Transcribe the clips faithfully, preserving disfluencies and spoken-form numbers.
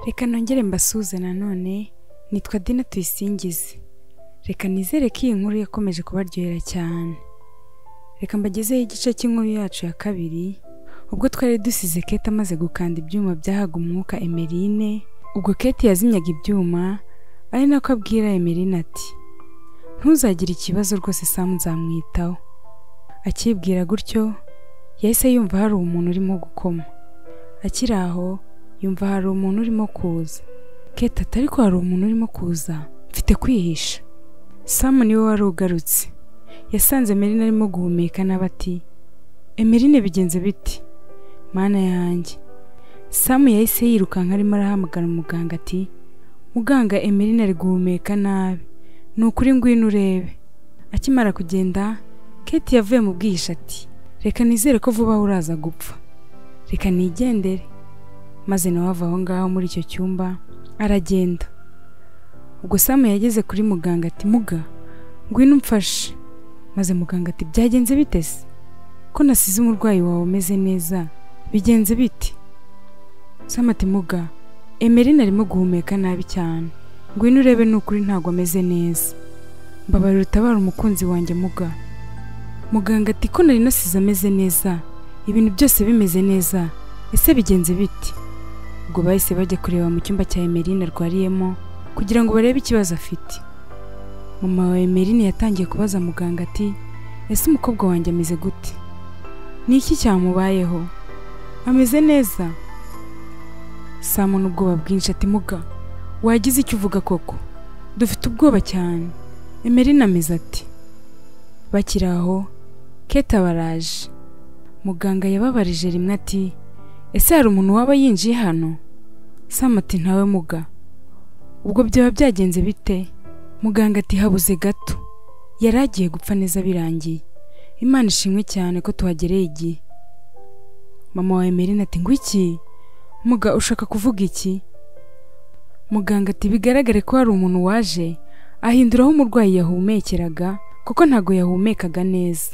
Reka nongere mbasuze nanone, nitwa Dina Tuyisingize. Reka nizere ko iyi nkuru yakomeje kubaryohera cyane. Reka mbagezeho igice cy'inkuru yacu ya kabiri, ubwo twari dusize Kate amaze gukanda ibyuma byahaga umwuka Emeline. Ubwo Kate yazimyaga ibyuma, ari nako abwira Emeline ati, ntuzagire ikibazo rwose, Sam nzamwitaho. Akibwira gutyo, yahise yumva hari umuntu urimo gukoma. Akiri aho, yumva hari umuntu urimo kuza. Kate ati, ariko hari umuntu urimo kuza, mfite kwihisha. Sam niwe wari ugarutse. Yasanze Emeline arimo guhumeka n'abati, Emeline bigenze biti? Mana yanjye. Sam yahise yirukanka arimo arahamagara umuganga ati, muganga, Emeline ari guhumeka nabi, ni ukuri ngwino urebe. Akimara kugenda, Kate yavuye mu bwihisho ati, reka nizere ko vuba uraza gupfa, reka nigendere. Maze nawe ava aho ngaho muri icyo cyumba aragenda. Ubwo Sam yageze kuri muganga ati, muga, ngwino umfashe. Maze muganga ati, byagenze bite se? Ko nasize umurwayi wawe umeze neza, bigenze bite? Sam ati, muga, Emeline arimo guhumeka nabi cyane, ngwino urebe n'ukuri ntago ameze neza. Mbabarira utabara umukunzi wanjye muga. Muganga ati, ko nari nasize ameze neza, ibintu byose bimeze neza, ese bigenze bite? Ubwo bahise bajya kureba mu cyumba cya Emeline arwariyemo kugira ngo barebe ikibazo afite. Mama wa Emeline yatangiye kubaza muganga ati, ese umukobwa wanjye ameze gute? Ni iki cyamubayeho? Ameze neza? Sam n'ubwoba bwinshi ati, muga, wagize icyo uvuga koko? Dufite ubwoba cyane. Emeline ameze ati. Bakiri aho, Kate abaraje. Muganga yababarije rimwe ati, ese hari umuntu waba yinjiye hano? Sam ati, ntawe muga. Ubwo byaba byagenze bite? Muganga ati, habuze gato, yari agiye gupfa neza birangiye. Imana ishimwe cyane ko tuhagereye igihe. Mama wa Emeline ati, ngwiki? Muga, ushaka kuvuga iki? Muganga ati, bigaragare ko hari umuntu waje ahinduraho umurwayi yahumekeraga, kuko ntago yahumekaga neza.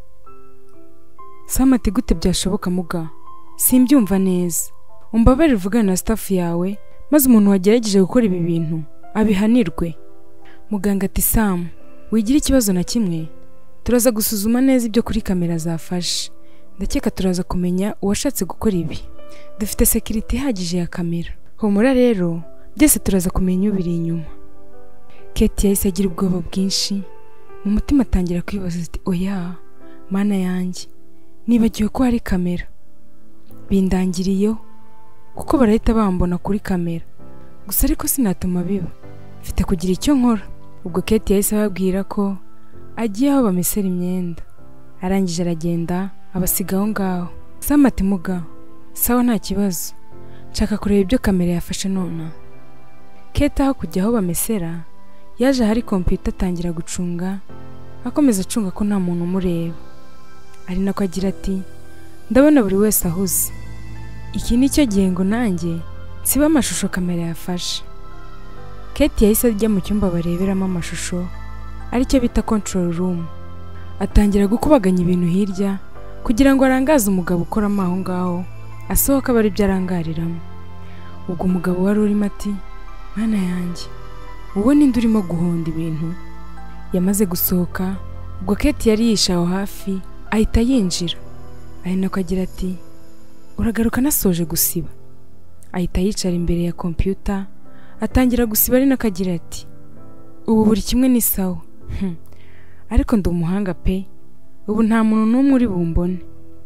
Sam ati, gute byashoboka muga? Simbyumva neza. Umbabarire uvugana na staff yawe, maze umuntu wagerageje gukora ibi bintu abihanirwe. Muganga ati, Sam, wigira ikibazo na kimwe? Turaza gusuzuma neza ibyo kuri kamera zafashe. Ndakeka turaza kumenya uwashatse gukora ibi. Dufite security ihagije ya kamera. Humura rero, byose turaza kumenya ubiri inyuma. Kate yahise agira ubwoba bwinshi, mu mutima atangira kwibaza ati, oya, mana yanjye, nibagiwe ko hari kamera. Bindangiriyeho, kuko barahita bambona kuri kamera. Gusa ariko sinatuma biba, mfite kugira icyo nkora. Ubwo Kate yahise ababwira ko agiye aho bamesera imyenda. Arangije aragenda abasiga aho ngaho. Sam ati, muga, sawa nta kibazo, nshaka kureba ibyo kamera yafashe nona. Kate aho kujya aho bamesera, yaje ahari computer atangira gucunga, akomeza acunga ko nta muntu umureba. Ari nako agira ati, ndabona buri wese ahuze. Iki ni cyo gihe ngo nanjye siba amashusho kamera yafashe. Kate yahise ajya mu cyumba bareberamo amashusho, aricyo bita control room. Atangira gukubaganya ibintu hirya kugira ngo arangaze umugabo ukoramo aho ngaho, asohoka bari byo arangariramo. Ubwo umugabo wari urimo ati, mana yanjye, wowe ninde urimo guhonda ibintu? Yamaze gusohoka, ubwo Kate yari yishe aho hafi, ahita yinjira. Ari nako agira ati, uragaruka nasoje gusiba? Ahita yicara imbere ya computer, atangira gusiba. Ari nako agira ati, ubu buri kimwe ni sawa, hm. Ariko ndi umuhanga pe, ubu nta muntu n'umwe uri bumbone,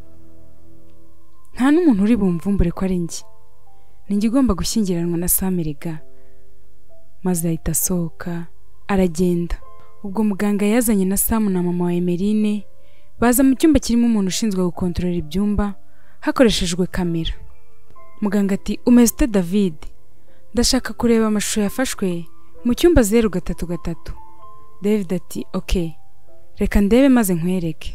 nta n'umuntu uri bumvumbure ko ari njye, ninjye ugomba gushyingiranwa na Sam erega. Maze ahita asohoka aragenda. Ubwo muganga yazanye na Sam na mama wa Emeline, baza mu cyumba kirimo umuntu ushinzwe gukontorora ibyumba hakoreshejwe kamera. Muganga ati, umeze ute David? Ndashaka kureba amashusho yafashwe mu cyumba zeru gatatu gatatu. David ati, okay, reka ndebe maze nkwereke.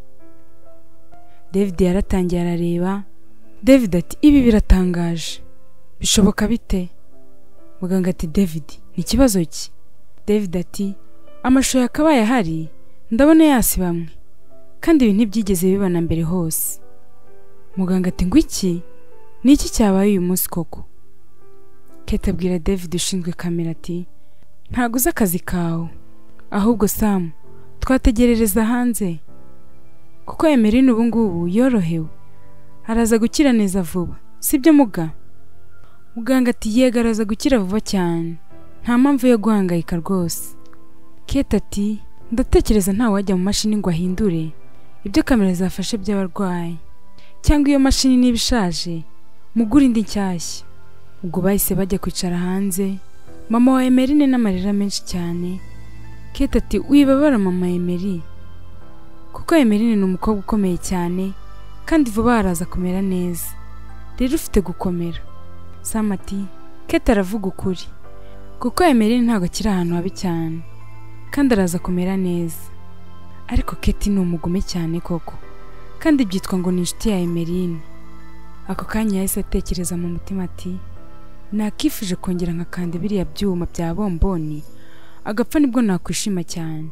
David yaratangiye arareba. David ati, ibi biratangaje, bishoboka bite? Muganga ati, David, ni kibazo ki? David ati, amashusho yakabaye ahari, ndabona yasi bamwe, kandi ibi ntibyigeze bibana mbere hose. Muganga ati, ngwiki? Ni iki cyabaye uyu munsi koko? Kate abwira David ushinzwe kamera ati ntago uzi akazi kawe, ahubwo Sam twategerereza hanze kuko Emeline ubu ngubu yorohewe araza gukira neza vuba, sibyo muga? Muganga ati yego araza gukira vuba cyane, nta mpamvu yo guhangayika rwose. Kate ati ndatekereza nta wajya mu mashini ngo ahindure ibyo kamera zafashe by'abarwayi, cyangwa iyo mashini niba ishaje mugura indi nshyashya. Ubwo bahise bajya kwicara hanze, mama wa Emeline n'amarira menshi cyane. Kate ati wibabara mama Emeline, kuko Emeline ni umukobwa ukomeye cyane kandi vuba araza kumera neza, rero ufite gukomera. Sam ati Kate aravuga ukuri, kuko Emeline ntabwo akiri ahantu habi cyane kandi araza kumera neza. Ariko Kate ni umugume cyane koko, kandi byitwa ngo ni inshuti ya Emeline. Ako kanya yahise atekereza mu mutima ati nakifuje kongera nkakanda biriya byuma bya bomboni agapfa nibwo nakwishima cyane.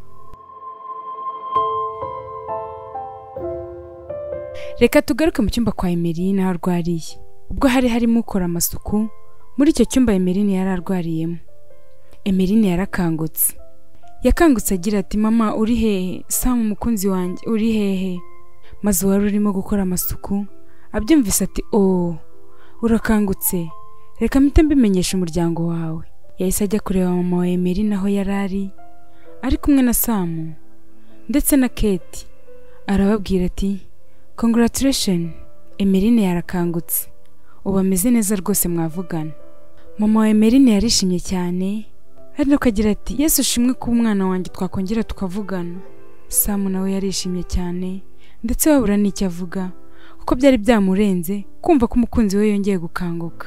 Reka tugaruke mu cyumba kwa Emeline aho arwariye. Ubwo hari harimo ukora amasuku muri icyo cyumba Emeline yari arwariyemo. Emeline yarakangutse. Yakangutse agira ati mama uri hehe? Sam umukunzi wanjye uri hehe? Maze wari urimo gukora amasuku abyumvise ati oh urakangutse, reka mpite mbimenyesha umuryango wawe. Yahise ajya kureba mama wa Emeline aho yari ari ari kumwe na Sam ndetse na Kate. Arababwira ati congratulations, Emeline yarakangutse, ubu ameze neza rwose mwavugana. Mama wa Emeline yarishimye cyane, ariko akagira ati Yesu ushimwe ko umwana wanjye twakongera tukavugana. Sam nawe yarishimye cyane ndetse wabura n'icyo avuga kuko byari byamurenze kumva ko umukunzi we yongeye gukanguka.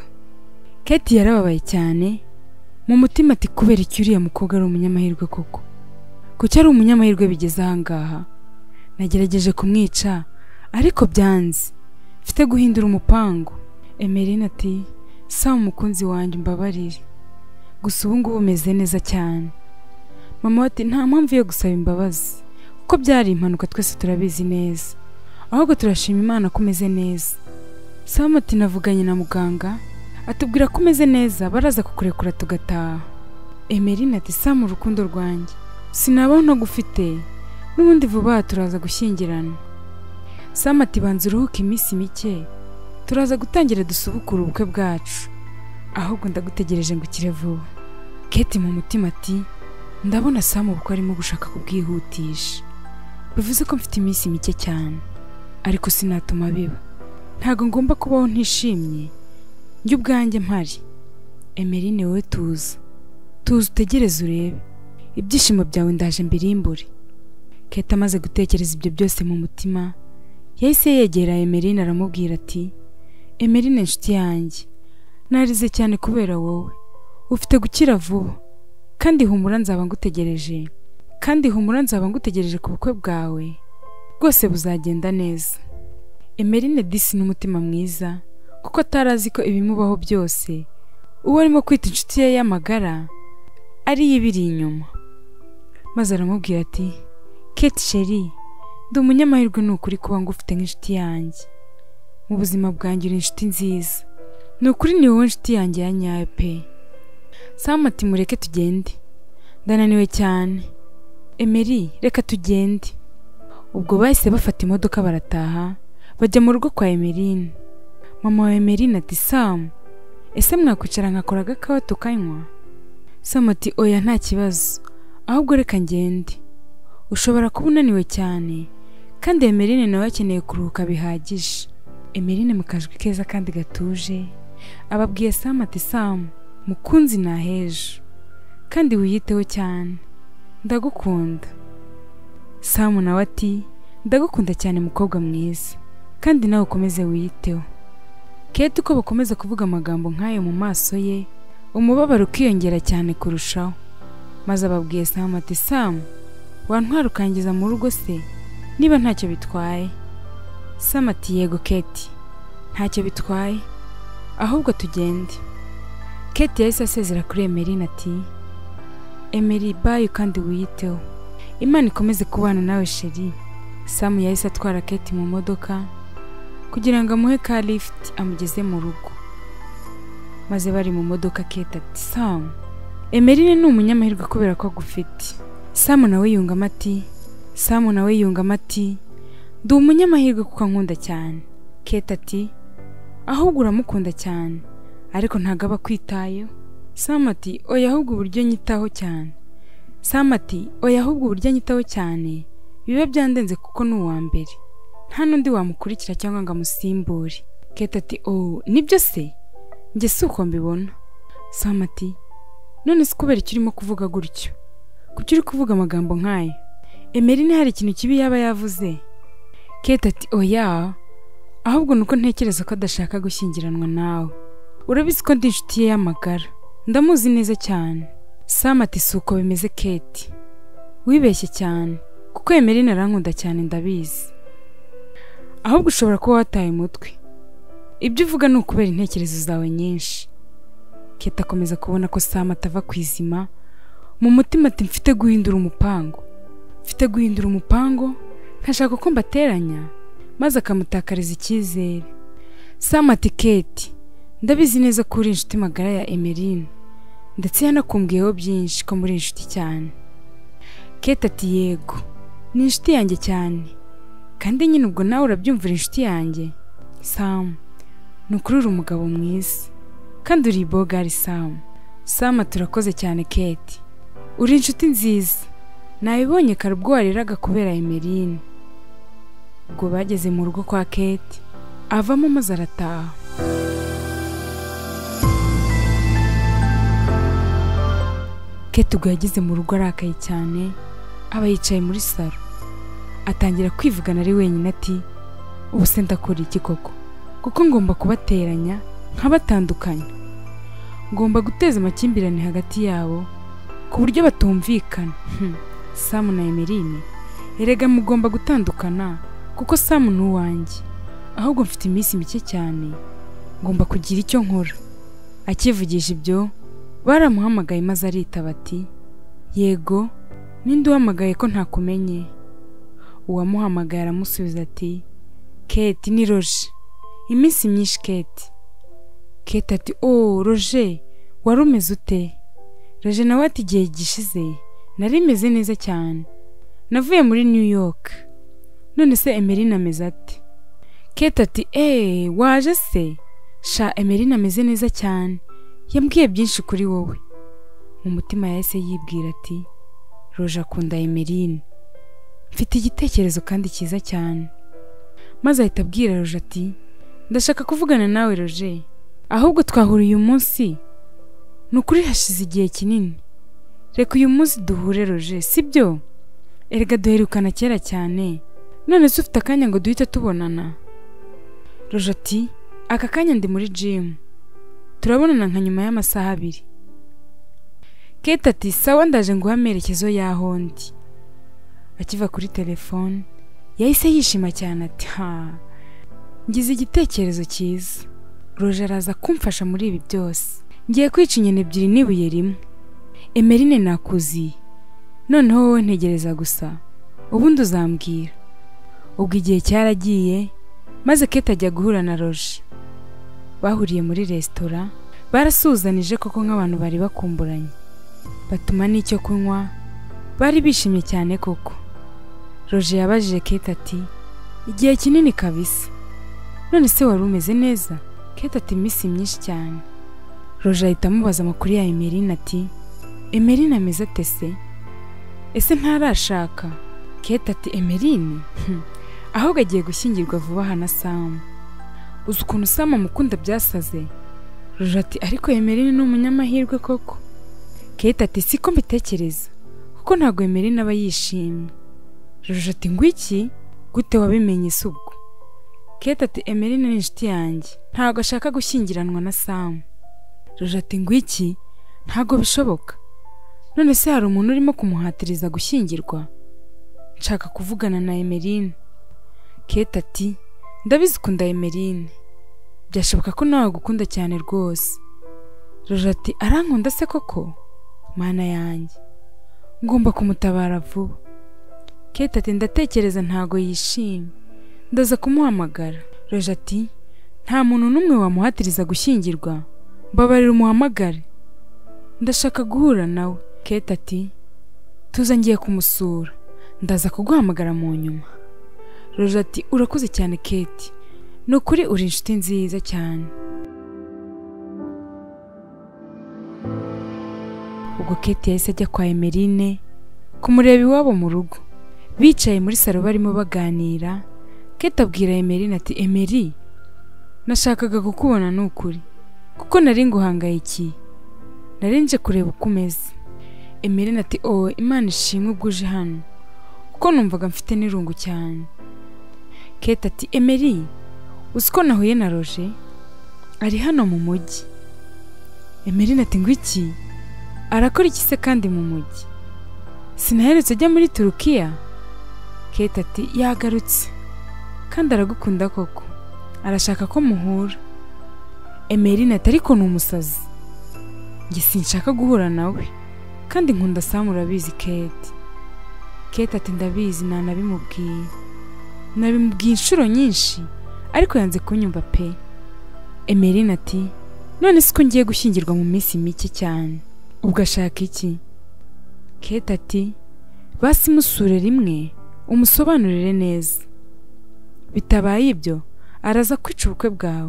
Kate yarababaye cyane mu mutima ati kubera iki uriya mukobwa ari umunyamahirwe koko, kuki ari umunyamahirwe bigeze ahangaha? Nagerageje kumwica ariko byanze, mfite guhindura umupango. Emeline ati Sam umukunzi wanjye mbabarire, gusa ubu ngubu umeze neza cyane. Mama ati nta mpamvu yo gusaba imbabazi kuko byari impanuka, twese turabizi neza, ahubwo turashima Imana ko umeze neza. Sam ati navuganye na muganga atubwira ko umeze neza, baraza kukurekura tugataha. Emeline ati Sam urukundo rwanjye sinabaho ntagufite, n'ubundi vuba turaza gushyingirana. Sam ati banza uruhuke iminsi mike, turaza gutangira dusubukura ubukwe bwacu, ahubwo ndagutegereje ngo ukire vuba. Kate mu mutima ati ndabona Sam ubukwe arimo gushaka kubwihutisha, bivuze ko mfite iminsi mike cyane, ariko sinatuma biba. Ntago ngomba kubaho ntishimye njye ubwanjye mpari. Emeline wowe tuza tuza utegereze urebe, ibyishimo byawe ndaje mbirimbure. Kate amaze gutekereza ibyo byose mu mutima, yahise yegera Emeline aramubwira ati Emeline inshuti yanjye, narize cyane kubera wowe, ufite gukira vuba kandi humura nzaba ngutegereje, kandi humura nzaba ngutegereje ku bukwe bwawe, rwose buzagenda neza. Emeline disi n'umutima mwiza kuko atarazi ko ibimubaho byose uwo arimo kwita inshuti ye y'amagara ari yibiri inyuma. Maze aramubwira ati Kate chérie, ndi umunyamahirwe n'ukuri kuba ngufite nk'inshuti yanjye mu buzima bwanjye, uri inshuti nziza, n'ukuri ni wowe inshuti yanjye ya nyayo pe. Sam ati mureke tugende, ndananiwe cyane. Emeline reka tugende. Ubwo bahise bafata imodoka barataha bajya mu rugo kwa Emeline. Mama wa Emeline ati Sam ese mwakwicara nkakora agakawa tukanywa? Sam ati oya nta kibazo, ahubwo reka ngende, ushobora kuba unaniwe cyane kandi Emeline nawe akeneye kuruhuka bihagije. Emeline mu kajwi keza kandi gatuje ababwiye Sam ati Sam mukunzi nahejo kandi wiyiteho cyane, ndagukunda. Sam nawe ati ndagukunda cyane mukobwa mwiza, kandi nawe ukomeze wiyiteho. Kate uko bakomeza kuvuga amagambo nk'ayo mu maso ye, umubabaro ukiyongera cyane kurushaho. Maze ababwiye Sam ati Sam wantwara ukangiza mu rugo se niba ntacyo bitwaye? Sam ati yego Kate, ntacyo bitwaye, ahubwo tugende. Kate yahise asezera kuri Emeline ati Emeline bye kandi wiyiteho, Imana ikomeze kubana nawe chérie. Sam yahise atwara Kate mu modoka kugira ngo amuhe ka lift amugeze mu rugo. maze bari mu modoka Kate ati Sam, Emeline ni umunyamahirwe kubera ko agufite. Sam nawe yungama ati Sam nawe yungama ati ndi umunyamahirwe kuko ankunda cyane. Kate ati ahubwo uramukunda cyane ariko ntago aba kwitayeho. Sam ati oya ahubwo uburyo nyitaho cyane. Sam ati oya ahubwo uburyo nyitaho cyane bibe byandenze kuko ni uwa mbere, nta n'undi wamukurikira cyangwa ngo amusimbure. Kate ati oh nibyo se, njye si uko mbibona. Sam ati none si kubera icyo urimo kuvuga gutyo, kuki uri kuvuga amagambo nk'ayo? Emeline hari ikintu kibi yaba yavuze? Kate ati oya ahubwo nuko ntekereza ko adashaka gushyingiranwa nawe, urabizi ko ndi inshuti ye y'amagara, ndamuzi neza cyane. Sam ati si uko bimeze Kate, wibeshye cyane kuko Emeline arankunda cyane ndabizi, ahubwo ushobora kuba wataye umutwe, ibyo uvuga ni ukubera intekerezo zawe nyinshi. Kate akomeza kubona ko Sam atava ku izima, mu mutima ati mfite guhindura umupango, mfite guhindura umupango nkashaka ko mbateranya, maze akamutakariza icyizere. Sam ati Kate ndabizi neza ko uri inshuti magara ya Emeline, ndetse yanakumbwiyeho byinshi ko muri inshuti cyane. Kate ati yego ni inshuti yanjye cyane, kandi nyine ubwo nawe urabyumvira inshuti yanjye. Sam ni ukuri uri umugabo mwiza kandi uri bogari Sam. Sam ati urakoze cyane Kate, uri inshuti nziza, nabibonye kare ubwo wariraga kubera Emeline. Ubwo bageze mu rugo kwa Kate avamo maze arataha. Kate ubwo yageze mu rugo arakaye cyane, aba yicaye muri salo, atangira kwivugana ari wenyine ati ubu se ndakora iki koko, kuko ngomba kubateranya nkabatandukanya, ngomba guteza amakimbirane hagati yabo ku buryo batumvikana. Hmm. Sam na Emeline erega mugomba gutandukana kuko Sam ni uwanjye, ahubwo mfite iminsi mike cyane, ngomba kugira icyo nkora. Akivugisha ibyo baramuhamagaye maze aritaba ati yego ninde uhamagaye ko ntakumenye? Uwamuhamagaye aramusubiza ati Kate ni Roger. Iminsi myinshi Kate. Kate ati oh Roger wari umeze ute? Roger nawe ati igihe gishize nari meze neza cyane, navuye muri New York, none se Emeline ameze ate? Kate ati eh waje se? Sha Emeline ameze neza cyane, yambwiye byinshi kuri wowe. Mu mutima yahise yibwira ati Roger akunda Emeline, mfite igitekerezo kandi cyiza cyane. Maze ahita abwira Roger ati ndashaka kuvugana nawe Roger, ahubwo twahuriye uyu munsi, nukuri hashize igihe kinini, reka uyu munsi duhure Roger sibyo? Erega duherukana kera cyane, none se ufite akanya ngo duhite tubonana? Roger ati aka kanya ndi muri gym, turabonana nka nyuma y'amasaha abiri. Kate ati sawa ndaje nguha amerekezo y'aho ndi. Akiva kuri telefone yahise yishima cyane ati ha ngize igitekerezo cyiza, Roger araza kumfasha muri ibi byose, ngiye kwica inyoni ebyiri n'ibuye rimwe. Emeline nakuziye, noneho wowe ntegereza gusa ubundi uzambwira. Ubwo igihe cyaragiye maze Kate ajya guhura na Roger. Bahuriye muri resitora, barasuzanije koko nk'abantu bari bakumburanye, batuma n'icyo kunywa, bari bishimye cyane koko. Roger yabajije Kate ati igihe kinini kabisa, none se wari umeze neza? Kate ati iminsi myinshi cyane. Roger ahita amubaza amakuru ya Emeline ati Emeline ameze ate se? Ese ntarashaka? Kate ati Emeline ahubwo agiye gushyingirwa vuba aha na Sam. Uzi ukuntu Sam amukunda byasaze? Roger ati ariko Emeline ni umunyamahirwe koko. Kate ati siko mbitekereza kuko ntago Emeline aba yishimye. Roger ati ngwiki gute wabimenye se ubwo? Kate ati Emeline ni inshuti yanjye, ntago ashaka gushyingiranwa na Sam. Roger ati ngwiki ntago bishoboka, none se hari umuntu urimo kumuhatiriza gushyingirwa? Nshaka kuvugana na Emeline. Kate ati ndabizi ukunda Emeline, byashoboka ko nawe gukunda cyane rwose. Roger ati arankunda se koko? Mana yanjye ngomba kumutabara vuba. Kate ati ndatekereza ntago yishimye, ndaza kumuhamagara. Roger ati nta muntu n'umwe wamuhatiriza gushyingirwa mbabarira umuhamagare, ndashaka guhura nawe. Kate ati tuza ngiye kumusura, ndaza kuguhamagara mu nyuma. Roger ati urakoze cyane Kate, nukuri uri inshuti nziza cyane. Ubwo Kate yahise ajya kwa Emeline kumureba iwabo mu rugo. Bicaye muri salo barimo baganira, Kate abwira Emeline ati Emery, nashakaga kukubona nukuri kuko nari nguhangayikiye, nari nje kureba uko umeze. Emeline ati oh Imana ishimwe ubwo uje hano kuko numvaga mfite n'irungu cyane. Kate ati Emery, uziko nahuye na Roger, ari hano mu mujyi. Emeline ati ngwiki, arakora iki se kandi mu mujyi? Sinaherutse ajya muri Turukiya? Kate ati yagarutse kandi aragukunda koko, arashaka ko muhura. Emeline ati ariko ni umusazi, njye sinshaka guhura nawe kandi nkunda Sam urabizi Kate. Kate ati ndabizi, nanabimubwiye nabimubwiye inshuro nyinshi ariko yanze kunyumva pe. Emeline ati none siko ngiye gushyingirwa mu minsi mike cyane, ubwo ashaka iki? Kate ati basi musure rimwe umusobanurire neza, bitabaye ibyo araza kwica ubukwe bwawe.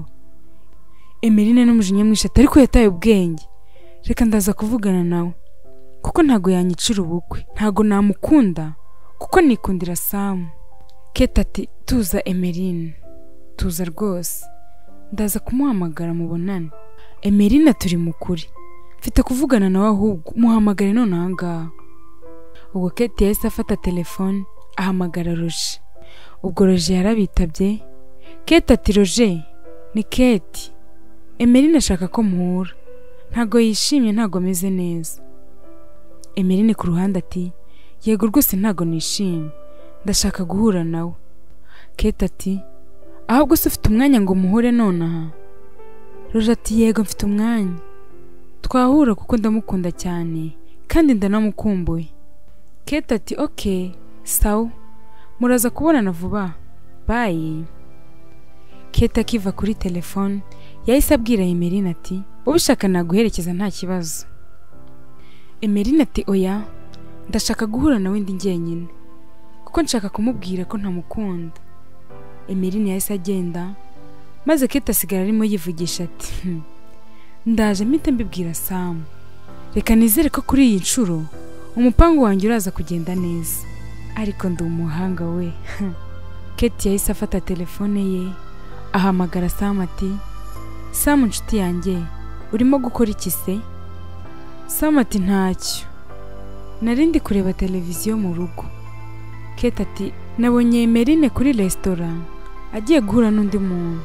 Emeline n'umujinya mwinshi ati ariko yataye ubwenge, reka ndaza kuvugana nawe kuko ntago yanyicira ubukwe, ntago namukunda kuko nikundira Sam. Kate ati tuza Emeline, tuza rwose, ndaza kumuhamagara mubonane. Emeline turi mukuri, mfite kuvugana nawe ahubwo muhamagare none aha ngaha. Ubwo Kate yahise afata telefone ahamagara Roger. Ubwo Roger yarabitabye. Kate ati Roger, ni Kate, Emeline ashaka ko muhura, ntago yishimye, ntago ameze neza. Emeline ku ruhande ati yego rwose ntago nishimye, ndashaka guhura nawe. Kate ati ahubwo se ufite umwanya ngo muhure nonaha? Roger ati yego mfite umwanya, twahura kuko ndamukunda cyane kandi ndanamukumbuye. Kate ati okay sawa, muraza kubonana vuba, bye. Kate akiva kuri telefone yahise abwira Emeline ati ubishaka naguherekeza nta kibazo. Emeline ati oya, ndashaka guhura nawe ndi njyenyine kuko nshaka kumubwira ko ntamukunda. Emeline yahise agenda, maze Kate asigara arimo yivugisha ati hm, ndaje mpite mbibwira Sam, reka nizere ko kuri iyi nshuro umupango wanjye uraza kugenda neza, ariko ndi umuhanga we. Kate yahise afata telefone ye ahamagara Sam ati Sam nshuti yanjye, urimo gukora iki se? Sam ati ntacyo, nari ndi kureba televiziyo mu rugo. Kate ati nabonye Emeline kuri restaurant agiye guhura n'undi muntu.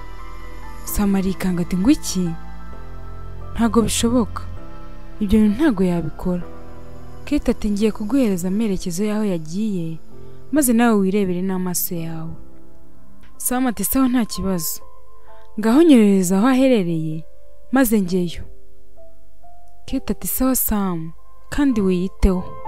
Sam arikanga ati ngwiki, ntago bishoboka, ibyo bintu ntago yabikora. Kate ati ngiye kuguhereza amerekezo yaho yagiye maze nawe wirebere n'amaso yawe. Sam ati sawa nta kibazo, ngaho nyerereza aho aherereye maze ngeyo. Kate ati sawa Sam kandi wiyiteho.